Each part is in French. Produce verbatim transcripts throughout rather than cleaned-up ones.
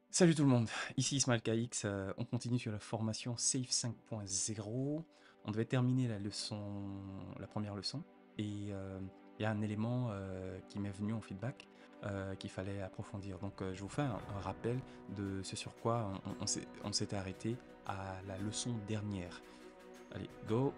Salut tout le monde, ici Ismaël K X, euh, on continue sur la formation Safe cinq point zéro. On devait terminer la leçon, la première leçon, et euh, il y a un élément euh, qui m'est venu en feedback euh, qu'il fallait approfondir. Donc euh, je vous fais un, un rappel de ce sur quoi on, on, on s'est- on s'était arrêté à la leçon dernière. Allez, go!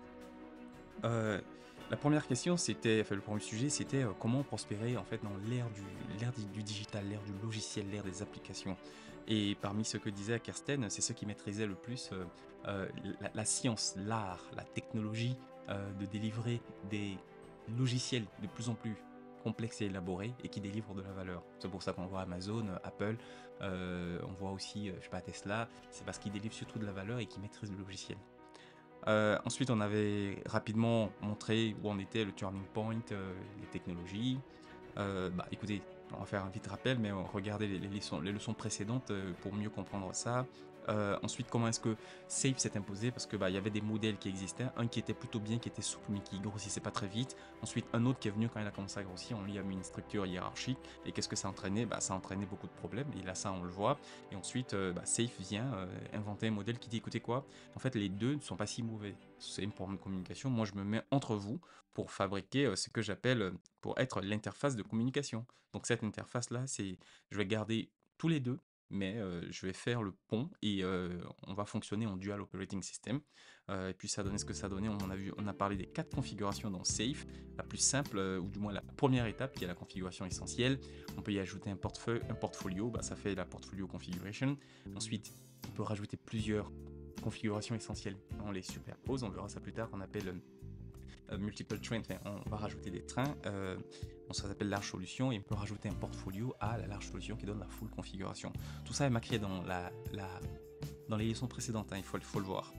Euh, la première question, c'était, enfin le premier sujet, c'était euh, comment prospérer en fait dans l'ère du, l'ère du, du digital, l'ère du logiciel, l'ère des applications. Et parmi ce que disait Kirsten, c'est ceux qui maîtrisaient le plus euh, euh, la, la science, l'art, la technologie euh, de délivrer des logiciels de plus en plus complexes et élaborés et qui délivrent de la valeur. C'est pour ça qu'on voit Amazon, Apple, euh, on voit aussi, euh, je sais pas, Tesla, c'est parce qu'ils délivrent surtout de la valeur et qu'ils maîtrisent le logiciel. Euh, ensuite, on avait rapidement montré où en était le turning point, euh, les technologies. Euh, bah, écoutez, on va faire un vite rappel, mais regardez les, les leçons, les leçons précédentes euh, pour mieux comprendre ça. Euh, ensuite, comment est-ce que Safe s'est imposé? Parce que bah, il y avait des modèles qui existaient, un qui était plutôt bien, qui était souple, mais qui grossissait pas très vite. Ensuite, un autre qui est venu quand il a commencé à grossir, on lui a mis une structure hiérarchique. Et qu'est-ce que ça a entraîné? Bah, ça a entraîné beaucoup de problèmes. Et là, ça, on le voit. Et ensuite, euh, bah, Safe vient euh, inventer un modèle qui dit, écoutez quoi? En fait, les deux ne sont pas si mauvais. C'est une forme de communication. Moi, je me mets entre vous pour fabriquer euh, ce que j'appelle, euh, pour être l'interface de communication. Donc cette interface-là, c'est, je vais garder tous les deux, mais euh, je vais faire le pont et euh, on va fonctionner en dual operating system. Euh, et puis ça a donné ce que ça a donné. On a vu, on a parlé des quatre configurations dans Safe. La plus simple, euh, ou du moins la première étape, qui est la configuration essentielle. On peut y ajouter un portefeuille, un portfolio. Bah, ça fait la portfolio configuration. Ensuite, on peut rajouter plusieurs configurations essentielles. On les superpose. On verra ça plus tard. On appelle euh, multiple train, enfin, on va rajouter des trains, euh, on ça s'appelle large solution, et on peut rajouter un portfolio à la large solution qui donne la full configuration. Tout ça est marqué dans, la, la, dans les leçons précédentes, hein, il faut, faut le voir.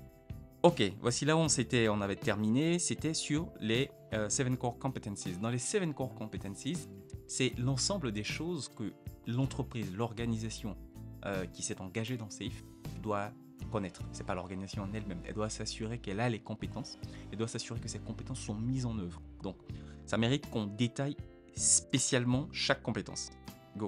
Ok, voici là où on, s'était, on avait terminé, c'était sur les euh, seven core competencies. Dans les seven core competencies, c'est l'ensemble des choses que l'entreprise, l'organisation euh, qui s'est engagée dans Safe doit connaître. C'est pas l'organisation en elle-même. Elle doit s'assurer qu'elle a les compétences. Elle doit s'assurer que ces compétences sont mises en œuvre. Donc, ça mérite qu'on détaille spécialement chaque compétence. Go.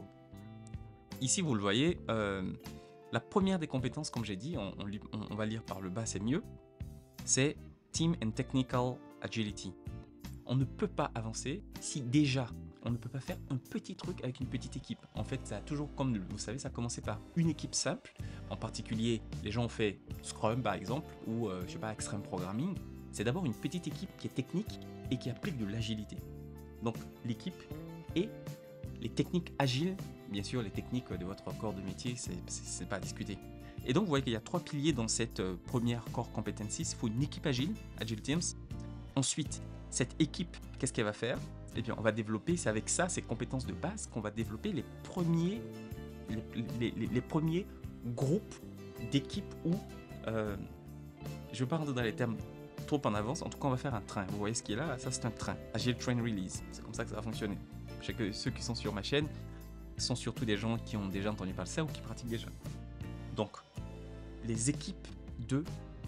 Ici, vous le voyez, euh, la première des compétences, comme j'ai dit, on, on, on va lire par le bas, c'est mieux, c'est Team and Technical Agility. On ne peut pas avancer si déjà on ne peut pas faire un petit truc avec une petite équipe. En fait, ça a toujours, comme vous savez, ça a commencé par une équipe simple. En particulier, les gens ont fait Scrum par exemple, ou euh, je sais pas, Extreme Programming. C'est d'abord une petite équipe qui est technique et qui applique de l'agilité. Donc l'équipe et les techniques agiles, bien sûr, les techniques de votre corps de métier, c'est pas à discuter. Et donc, vous voyez qu'il y a trois piliers dans cette euh, première core competencies. Il faut une équipe agile, Agile Teams. Ensuite, cette équipe, qu'est-ce qu'elle va faire? Eh bien, on va développer, c'est avec ça, ces compétences de base, qu'on va développer les premiers, les, les, les premiers groupes d'équipes où, euh, je ne vais pas rentrer dans les termes trop en avance, en tout cas, on va faire un train. Vous voyez ce qui est là? Ça, c'est un train. Agile Train Release. C'est comme ça que ça va fonctionner. Je sais que ceux qui sont sur ma chaîne sont surtout des gens qui ont déjà entendu parler de ça ou qui pratiquent déjà. Donc, les équipes de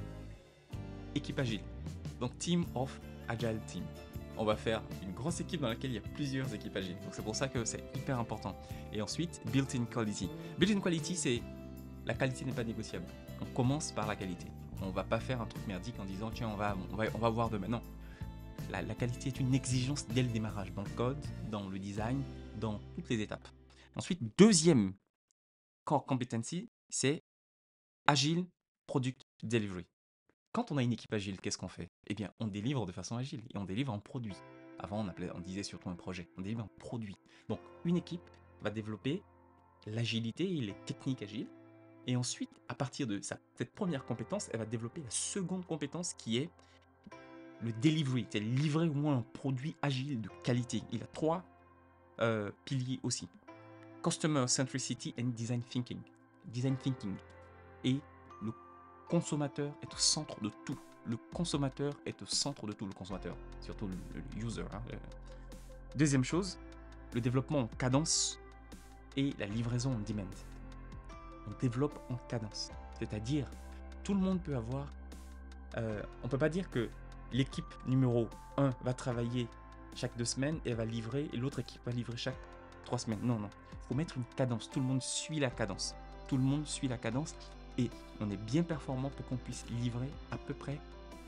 équipe agile. Donc, Team of Agile Team. On va faire une grosse équipe dans laquelle il y a plusieurs équipes agiles. Donc, c'est pour ça que c'est hyper important. Et ensuite, built-in quality. Built-in quality, c'est la qualité n'est pas négociable. On commence par la qualité. On va pas faire un truc merdique en disant tiens, on va, on va, on va voir demain. Non. La, la qualité est une exigence dès le démarrage, dans le code, dans le design, dans toutes les étapes. Ensuite, deuxième core competency, c'est Agile Product Delivery. Quand on a une équipe agile, qu'est-ce qu'on fait? Eh bien, on délivre de façon agile et on délivre un produit. Avant, on, appelait, on disait surtout un projet. On délivre un produit. Donc, une équipe va développer l'agilité et les techniques agiles. Et ensuite, à partir de sa, cette première compétence, elle va développer la seconde compétence qui est le delivery, c'est livrer au moins un produit agile de qualité. Il a trois euh, piliers aussi. Customer Centricity and Design Thinking. Design Thinking. Et le consommateur est au centre de tout. Le consommateur est au centre de tout, le consommateur. Surtout le, le user. Hein. Deuxième chose, le développement en cadence et la livraison en demand. On développe en cadence. C'est-à-dire, tout le monde peut avoir... Euh, on ne peut pas dire que l'équipe numéro un va travailler chaque deux semaines et va livrer, et l'autre équipe va livrer chaque trois semaines. Non, non. Il faut mettre une cadence. Tout le monde suit la cadence. tout le monde suit la cadence et on est bien performant pour qu'on puisse livrer à peu près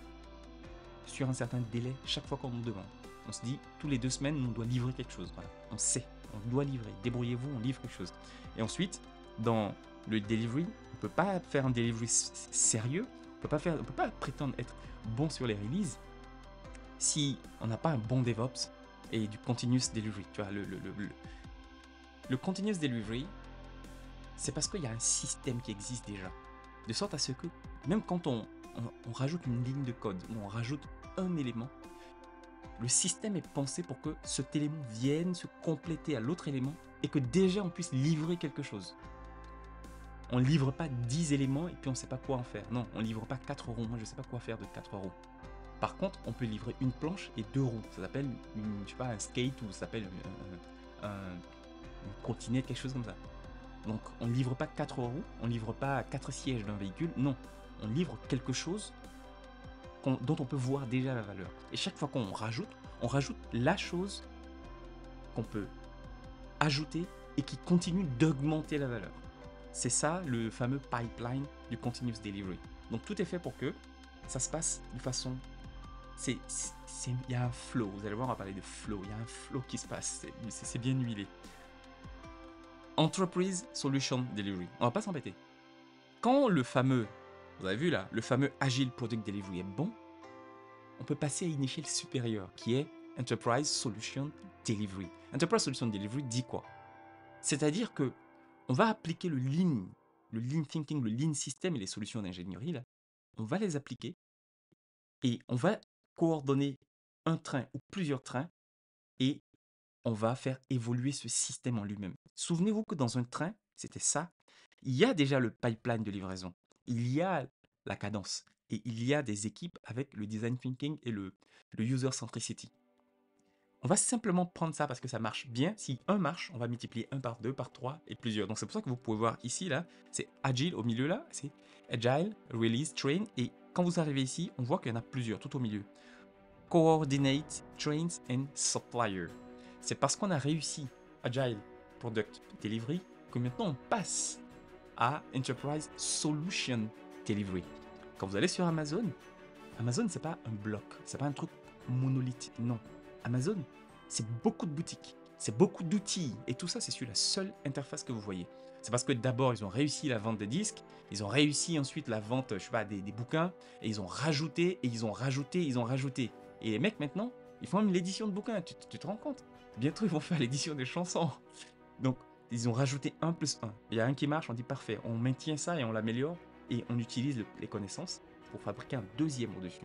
sur un certain délai chaque fois qu'on nous demande. On se dit, tous les deux semaines, on doit livrer quelque chose. Voilà. On sait, on doit livrer. Débrouillez-vous, on livre quelque chose. Et ensuite, dans le delivery, on ne peut pas faire un delivery sérieux, on ne peut pas faire, on peut pas prétendre être bon sur les releases si on n'a pas un bon DevOps et du continuous delivery. Tu vois, le, le, le, le, le continuous delivery, c'est parce qu'il y a un système qui existe déjà. De sorte à ce que, même quand on, on, on rajoute une ligne de code ou on rajoute un élément, le système est pensé pour que cet élément vienne se compléter à l'autre élément et que déjà on puisse livrer quelque chose. On ne livre pas dix éléments et puis on ne sait pas quoi en faire. Non, on ne livre pas quatre roues. Moi, je ne sais pas quoi faire de quatre roues. Par contre, on peut livrer une planche et deux roues. Ça s'appelle une, je sais pas, un skate ou ça s'appelle un, un, une trottinette, quelque chose comme ça. Donc, on ne livre pas quatre roues, on ne livre pas quatre sièges d'un véhicule. Non, on livre quelque chose qu'on, dont on peut voir déjà la valeur. Et chaque fois qu'on rajoute, on rajoute la chose qu'on peut ajouter et qui continue d'augmenter la valeur. C'est ça le fameux pipeline du continuous delivery. Donc tout est fait pour que ça se passe de façon... Il y a un flow, vous allez voir, on va parler de flow. Il y a un flow qui se passe, c'est bien huilé. Enterprise Solution Delivery. On va pas s'embêter. Quand le fameux, vous avez vu là, le fameux Agile Product Delivery est bon, on peut passer à une échelle supérieure qui est Enterprise Solution Delivery. Enterprise Solution Delivery dit quoi? C'est-à-dire que on va appliquer le lean, le lean thinking, le lean system et les solutions d'ingénierie là. On va les appliquer et on va coordonner un train ou plusieurs trains et on va faire évoluer ce système en lui-même. Souvenez-vous que dans un train, c'était ça, il y a déjà le pipeline de livraison, il y a la cadence et il y a des équipes avec le design thinking et le, le user centricity. On va simplement prendre ça parce que ça marche bien. Si un marche, on va multiplier un par deux, par trois et plusieurs. Donc c'est pour ça que vous pouvez voir ici, là, c'est Agile au milieu, là, c'est Agile, Release, Train. Et quand vous arrivez ici, on voit qu'il y en a plusieurs tout au milieu. Coordinate, Trains and Supplier. C'est parce qu'on a réussi Agile Product Delivery que maintenant on passe à Enterprise Solution Delivery. Quand vous allez sur Amazon, Amazon c'est pas un bloc, c'est pas un truc monolithe, non. Amazon, c'est beaucoup de boutiques, c'est beaucoup d'outils et tout ça c'est sur la seule interface que vous voyez. C'est parce que d'abord ils ont réussi la vente des disques, ils ont réussi ensuite la vente, je sais pas, des, des bouquins et ils ont rajouté et ils ont rajouté, ils ont rajouté. Et les mecs maintenant, ils font même l'édition de bouquins, tu, tu te rends compte? Bientôt ils vont faire l'édition des chansons. Donc ils ont rajouté un plus un. Il y a un qui marche, on dit parfait, on maintient ça et on l'améliore et on utilise le, les connaissances pour fabriquer un deuxième au-dessus.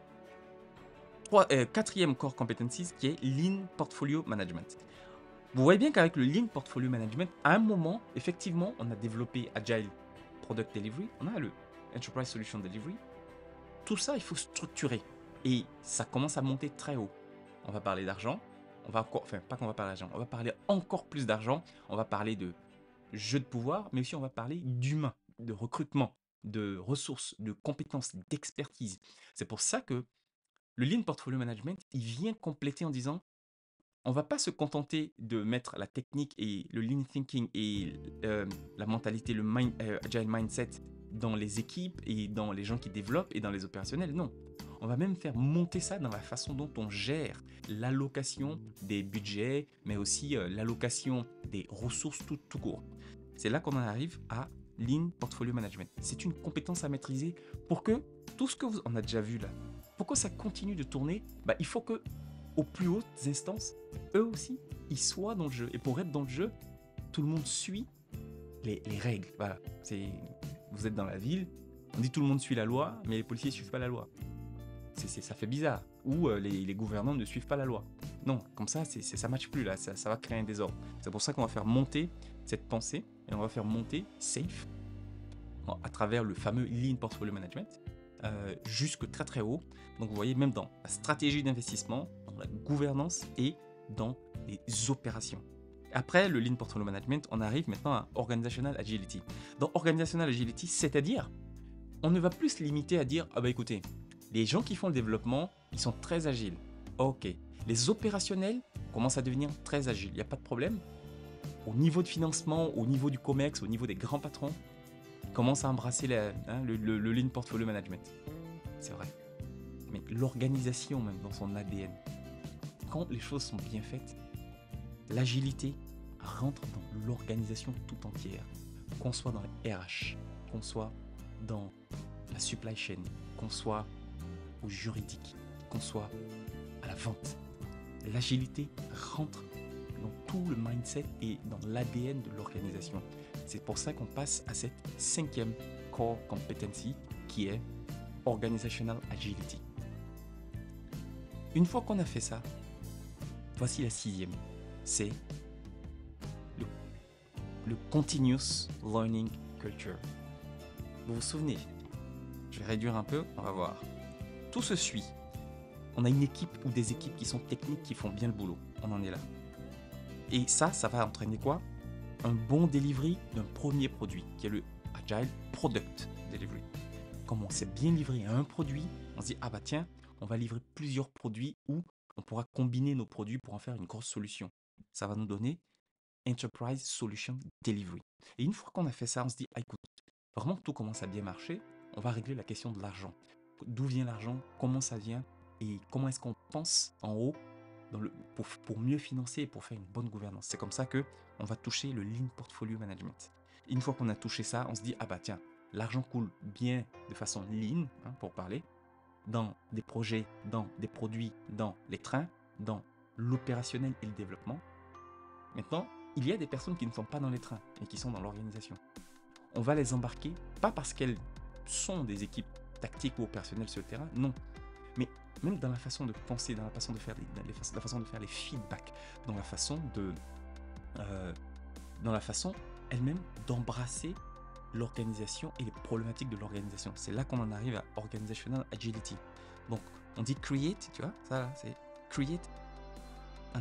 Trois, euh, quatrième core competencies qui est Lean Portfolio Management. Vous voyez bien qu'avec le Lean Portfolio Management, à un moment, effectivement, on a développé Agile Product Delivery, on a le Enterprise Solution Delivery. Tout ça, il faut structurer et ça commence à monter très haut. On va parler d'argent, on va encore, enfin pas qu'on va parler d'argent, on va parler encore plus d'argent, on va parler de jeu de pouvoir, mais aussi on va parler d'humain, de recrutement, de ressources, de compétences, d'expertise. C'est pour ça que le Lean Portfolio Management, il vient compléter en disant, on ne va pas se contenter de mettre la technique et le Lean Thinking et euh, la mentalité, le mind, euh, Agile Mindset dans les équipes et dans les gens qui développent et dans les opérationnels. Non, on va même faire monter ça dans la façon dont on gère l'allocation des budgets, mais aussi euh, l'allocation des ressources tout, tout court. C'est là qu'on en arrive à Lean Portfolio Management. C'est une compétence à maîtriser pour que tout ce que vous... On a déjà vu là, pour que ça continue de tourner, bah, il faut que aux plus hautes instances, eux aussi, ils soient dans le jeu. Et pour être dans le jeu, tout le monde suit les, les règles. Voilà. C'est, vous êtes dans la ville, on dit tout le monde suit la loi, mais les policiers ne suivent pas la loi. C'est, c'est, ça fait bizarre. Ou euh, les, les gouvernants ne suivent pas la loi. Non, comme ça, c'est, c'est, ça ne matche plus là. Ça, ça va créer un désordre. C'est pour ça qu'on va faire monter cette pensée et on va faire monter SAFe à travers le fameux Lean Portfolio Management. Euh, jusque très très haut. Donc vous voyez même dans la stratégie d'investissement, dans la gouvernance et dans les opérations. Après le Lean Portfolio Management, on arrive maintenant à Organizational Agility. Dans Organizational Agility, c'est-à-dire, on ne va plus se limiter à dire, ah bah écoutez, les gens qui font le développement, ils sont très agiles. Ok. Les opérationnels commencent à devenir très agiles, il n'y a pas de problème. Au niveau de financement, au niveau du COMEX, au niveau des grands patrons, commencent à embrasser la- hein, le, le, le Lean Portfolio Management. C'est vrai. Mais l'organisation, même dans son A D N, quand les choses sont bien faites, l'agilité rentre dans l'organisation tout entière. Qu'on soit dans les R H, qu'on soit dans la supply chain, qu'on soit au juridique, qu'on soit à la vente. L'agilité rentre dans tout le mindset et dans l'A D N de l'organisation. C'est pour ça qu'on passe à cette cinquième core competency qui est Organizational Agility. Une fois qu'on a fait ça, voici la sixième. C'est le, le Continuous Learning Culture. Vous vous souvenez? Je vais réduire un peu, on va voir. Tout se suit. On a une équipe ou des équipes qui sont techniques, qui font bien le boulot. On en est là. Et ça, ça va entraîner quoi? Un bon delivery d'un premier produit, qui est le Agile Product Delivery. Comme on sait bien livrer un produit, on se dit, ah bah tiens, on va livrer plusieurs produits où on pourra combiner nos produits pour en faire une grosse solution. Ça va nous donner Enterprise Solution Delivery. Et une fois qu'on a fait ça, on se dit, ah écoute, vraiment que tout commence à bien marcher, on va régler la question de l'argent. D'où vient l'argent? Comment ça vient? Et comment est-ce qu'on pense en haut dans le, pour, pour mieux financer et pour faire une bonne gouvernance? C'est comme ça que on va toucher le Lean Portfolio Management. Et une fois qu'on a touché ça, on se dit, ah bah tiens, l'argent coule bien de façon lean, hein, pour parler, dans des projets, dans des produits, dans les trains, dans l'opérationnel et le développement. Maintenant, il y a des personnes qui ne sont pas dans les trains et qui sont dans l'organisation. On va les embarquer, pas parce qu'elles sont des équipes tactiques ou opérationnelles sur le terrain, non. Mais même dans la façon de penser, dans la façon de faire les, les, la façon de faire les feedbacks, dans la façon de, euh, dans la façon elle-même d'embrasser l'organisation et les problématiques de l'organisation. C'est là qu'on en arrive à Organizational Agility. Donc, on dit create, tu vois, ça là, c'est create an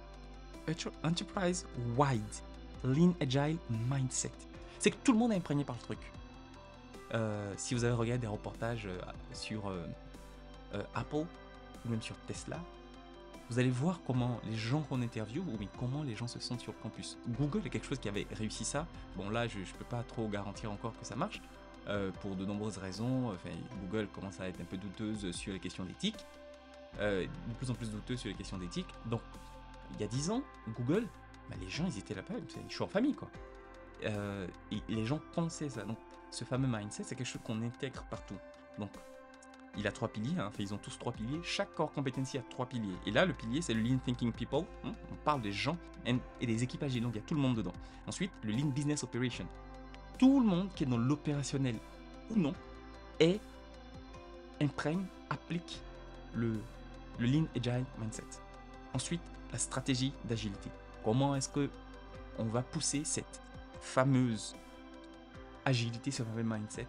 enterprise-wide lean agile mindset. C'est que tout le monde est imprégné par le truc. Euh, si vous avez regardé des reportages euh, sur euh, euh, Apple ou même sur Tesla, vous allez voir comment les gens qu'on interviewe ou comment les gens se sentent sur le campus. Google est quelque chose qui avait réussi ça. Bon là, je ne peux pas trop garantir encore que ça marche euh, pour de nombreuses raisons. Enfin, Google commence à être un peu douteuse sur les questions d'éthique, euh, de plus en plus douteuse sur les questions d'éthique. Donc, il y a dix ans, Google, bah, les gens ils étaient là-bas, je suis en famille quoi. Euh, et les gens pensaient ça. Donc, ce fameux mindset, c'est quelque chose qu'on intègre partout. Donc, il a trois piliers, hein. Enfin, ils ont tous trois piliers. Chaque core competency a trois piliers. Et là, le pilier, c'est le Lean Thinking People. Hein. On parle des gens et des équipes agiles, donc il y a tout le monde dedans. Ensuite, le Lean Business Operation. Tout le monde qui est dans l'opérationnel ou non est imprègne, applique le, le Lean Agile Mindset. Ensuite, la stratégie d'agilité. Comment est-ce que on va pousser cette fameuse agilité, ce fameux mindset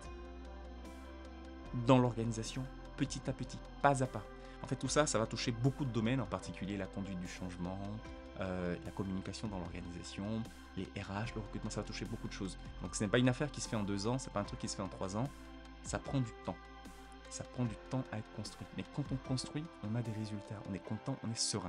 dans l'organisation, petit à petit, pas à pas. En fait, tout ça, ça va toucher beaucoup de domaines, en particulier la conduite du changement, euh, la communication dans l'organisation, les R H, le recrutement, ça va toucher beaucoup de choses. Donc, ce n'est pas une affaire qui se fait en deux ans, c'est pas un truc qui se fait en trois ans, ça prend du temps. Ça prend du temps à être construit. Mais quand on construit, on a des résultats, on est content, on est serein.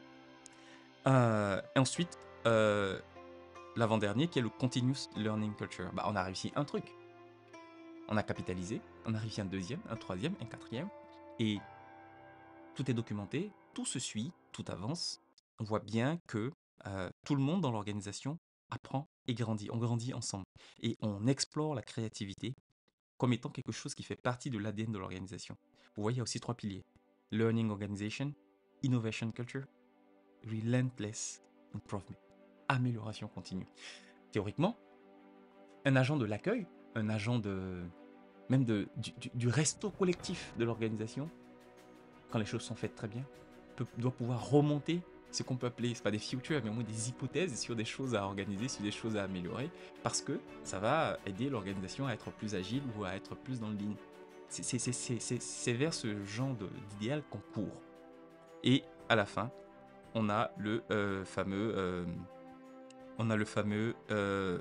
Euh, et ensuite, euh, l'avant-dernier qui est le Continuous Learning Culture. Bah, on a réussi un truc. On a capitalisé, on a réussi un deuxième, un troisième, un quatrième, et tout est documenté, tout se suit, tout avance. On voit bien que euh, tout le monde dans l'organisation apprend et grandit. On grandit ensemble. Et on explore la créativité comme étant quelque chose qui fait partie de l'A D N de l'organisation. Vous voyez, il y a aussi trois piliers. Learning Organization, Innovation Culture, Relentless Improvement. Amélioration continue. Théoriquement, un agent de l'accueil, un agent de même de, du, du, du resto collectif de l'organisation, quand les choses sont faites très bien, peut, doit pouvoir remonter ce qu'on peut appeler, c'est pas des futures, mais au moins des hypothèses sur des choses à organiser, sur des choses à améliorer, parce que ça va aider l'organisation à être plus agile ou à être plus dans le lean. C'est vers ce genre d'idéal qu'on court. Et à la fin, on a le euh, fameux... Euh, on a le fameux... Euh,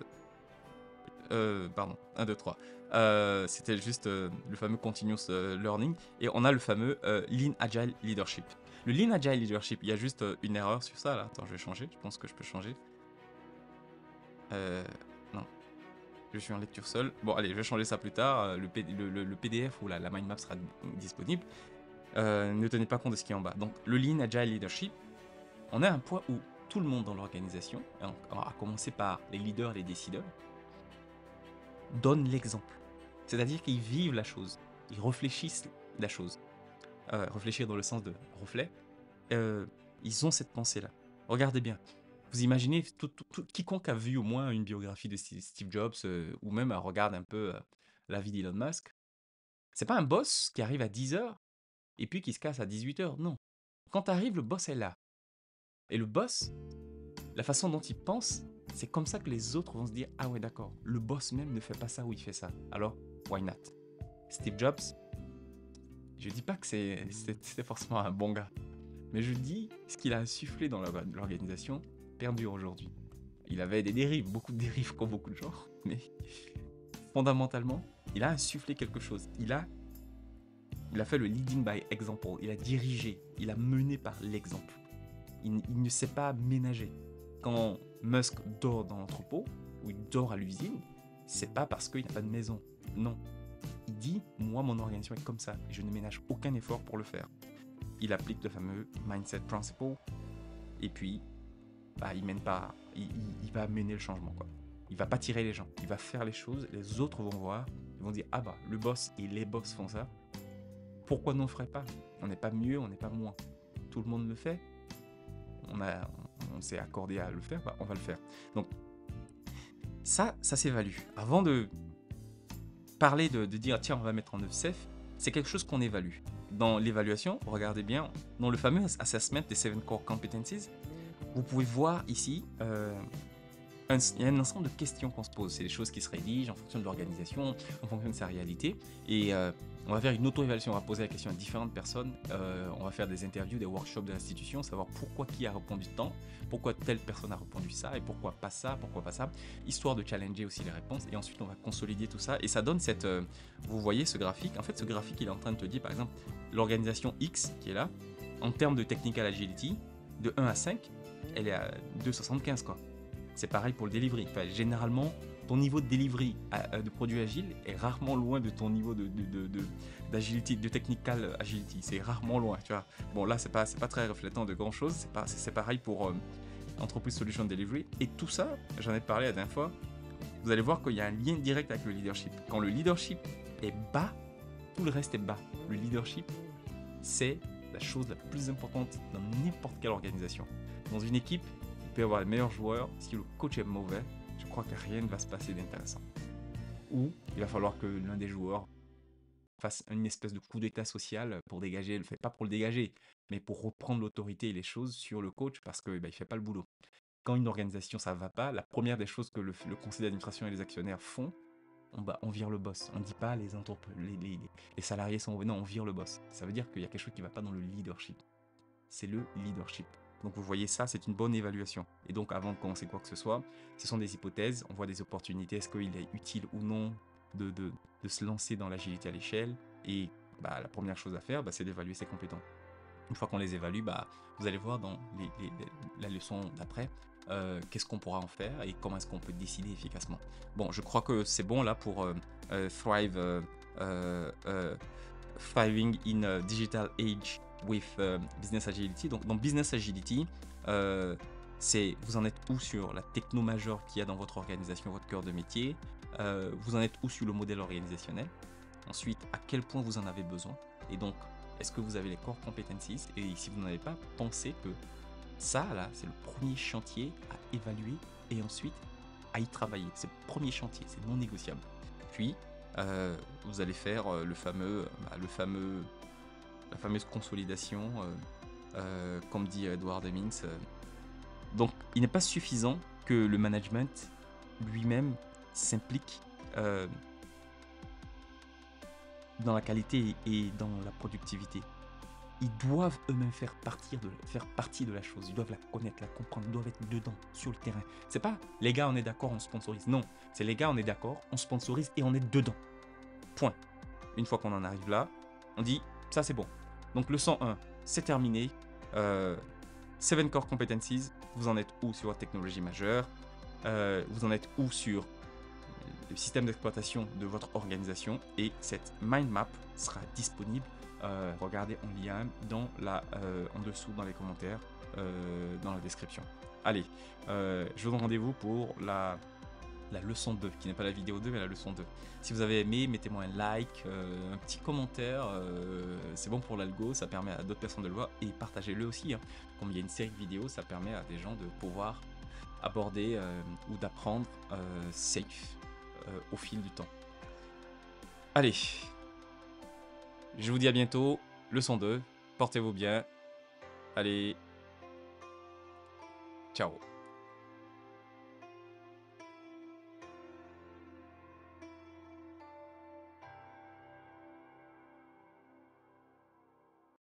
Euh, pardon, un, deux, trois. Euh, C'était juste euh, le fameux Continuous euh, Learning. Et on a le fameux euh, Lean Agile Leadership. Le Lean Agile Leadership, il y a juste euh, une erreur sur ça là. Attends, je vais changer. Je pense que je peux changer. Euh, non. je suis en lecture seule. Bon, allez, je vais changer ça plus tard. euh, Le, P- le- le- le P D F ou la, la mind map sera disponible. Euh, ne tenez pas compte de ce qui est en bas. Donc, le Lean Agile Leadership, on est à un point où tout le monde dans l'organisation, et on- à commencer par les leaders, les décideurs, donne l'exemple. C'est-à-dire qu'ils vivent la chose, ils réfléchissent la chose. Euh, réfléchir dans le sens de reflet. Euh, ils ont cette pensée-là. Regardez bien. Vous imaginez, tout, tout- tout- quiconque a vu au moins une biographie de Steve Steve Jobs, euh, ou même euh, regarde un peu euh, la vie d'Elon Musk, c'est pas un boss qui arrive à dix heures et puis qui se casse à dix-huit heures, non. Quand arrive, le boss est là. Et le boss, la façon dont il pense, c'est comme ça que les autres vont se dire, ah ouais d'accord, le boss même ne fait pas ça ou il fait ça. Alors, why not? Steve Jobs, je dis pas que c'est- c'est- c'était forcément un bon gars, mais je dis ce qu'il a insufflé dans la- l'organisation perdure aujourd'hui. Il avait des dérives, beaucoup de dérives comme beaucoup de gens, mais fondamentalement, il a insufflé quelque chose. Il a, il a fait le leading by example. Il a dirigé, il a mené par l'exemple. Il, il ne s'est pas ménagé. Quand Musk dort dans l'entrepôt ou il dort à l'usine, c'est pas parce qu'il n'a pas de maison. Non. Il dit, moi, mon organisation est comme ça et je ne ménage aucun effort pour le faire. Il applique le fameux mindset principle et puis bah, il mène pas, il, il- il va mener le changement, quoi. Il va pas tirer les gens, il va faire les choses, les autres vont voir, ils vont dire ah bah le boss et les boss font ça, pourquoi nous on le ferait pas? On n'est pas mieux, on n'est pas moins. Tout le monde le fait, on a, on s'est accordé à le faire, bah on va le faire. Donc ça, ça s'évalue. Avant de parler de, de dire tiens on va mettre en œuvre Ceph, c'est quelque chose qu'on évalue. Dans l'évaluation, regardez bien, dans le fameux assessment des seven core competencies, vous pouvez voir ici, euh, un- il y a un ensemble de questions qu'on se pose. C'est des choses qui se rédigent en fonction de l'organisation, en fonction de sa réalité. Et euh, on va faire une auto-évaluation, on va poser la question à différentes personnes. Euh, on va faire des interviews, des workshops de l'institution, savoir pourquoi qui a répondu tant, pourquoi telle personne a répondu ça, et pourquoi pas ça, pourquoi pas ça, histoire de challenger aussi les réponses. Et ensuite, on va consolider tout ça. Et ça donne cette... euh, vous voyez ce graphique. En fait, ce graphique, il est en train de te dire, par exemple, l'organisation X qui est là, en termes de technical agility, de un à cinq, elle est à deux virgule soixante-quinze, quoi. C'est pareil pour le delivery. Enfin, généralement, ton niveau de delivery à- de produit agile est rarement loin de ton niveau de, de, de, de- d'agility, de technical agility. C'est rarement loin, tu vois. Bon, là, c'est pas, c'est pas très reflétant de grand chose. C'est, pas, c'est, c'est pareil pour euh, Entreprise Solution Delivery. Et tout ça, j'en ai parlé la dernière fois, vous allez voir qu'il y a un lien direct avec le leadership. Quand le leadership est bas, tout le reste est bas. Le leadership, c'est la chose la plus importante dans n'importe quelle organisation. Dans une équipe, il peut y avoir les meilleurs joueurs. Si le coach est mauvais, je crois que rien ne va se passer d'intéressant. Ou il va falloir que l'un des joueurs fasse une espèce de coup d'état social pour dégager, le fait pas pour le dégager, mais pour reprendre l'autorité et les choses sur le coach parce qu'il bah, ne fait pas le boulot. Quand une organisation ça va pas, la première des choses que le, le conseil d'administration et les actionnaires font, on, bah, on vire le boss. On ne dit pas les, entrep- les, les, les salariés sont mauvais, non, on vire le boss. Ça veut dire qu'il y a quelque chose qui ne va pas dans le leadership. C'est le leadership. Donc vous voyez ça, c'est une bonne évaluation. Et donc avant de commencer quoi que ce soit, ce sont des hypothèses, on voit des opportunités, est-ce qu'il est utile ou non de, de, de se lancer dans l'agilité à l'échelle. Et bah, la première chose à faire, bah, c'est d'évaluer ses compétences. Une fois qu'on les évalue, bah, vous allez voir dans les, les, les, la leçon d'après, euh, qu'est-ce qu'on pourra en faire et comment est-ce qu'on peut décider efficacement. Bon, je crois que c'est bon là pour euh, euh, Thrive, euh, euh, euh, Thriving in a Digital Age with euh, Business Agility. Donc dans Business Agility, euh, c'est vous en êtes où sur la techno majeure qu'il y a dans votre organisation, votre cœur de métier, euh, vous en êtes où sur le modèle organisationnel, ensuite à quel point vous en avez besoin, et donc est-ce que vous avez les core competencies, et si vous n'en avez pas, pensez que ça là c'est le premier chantier à évaluer et ensuite à y travailler. C'est le premier chantier, c'est non négociable. Puis euh, vous allez faire euh, le fameux, bah, le fameux, la fameuse consolidation, euh, euh, comme dit Edward Hemmings. euh. Donc, il n'est pas suffisant que le management lui-même s'implique euh, dans la qualité et dans la productivité. Ils doivent eux-mêmes faire, partir de, faire partie de la chose. Ils doivent la connaître, la comprendre. Ils doivent être dedans, sur le terrain. C'est pas les gars, on est d'accord, on sponsorise. Non, c'est les gars, on est d'accord, on sponsorise et on est dedans. Point. Une fois qu'on en arrive là, on dit ça c'est bon. Donc le cent un, c'est terminé. Euh, seven Core Competencies, vous en êtes où sur votre technologie majeure, euh, vous en êtes où sur le système d'exploitation de votre organisation, et cette mind map sera disponible. Euh, regardez en lien dans la, euh, en dessous dans les commentaires, euh, dans la description. Allez, euh, je vous donne rendez-vous pour la, la leçon deux, qui n'est pas la vidéo deux, mais la leçon deux. Si vous avez aimé, mettez-moi un like, euh, un petit commentaire, euh, c'est bon pour l'algo, ça permet à d'autres personnes de le voir, et partagez-le aussi. Hein. Comme il y a une série de vidéos, ça permet à des gens de pouvoir aborder euh, ou d'apprendre euh, safe euh, au fil du temps. Allez, je vous dis à bientôt, leçon deux, portez-vous bien, allez, ciao.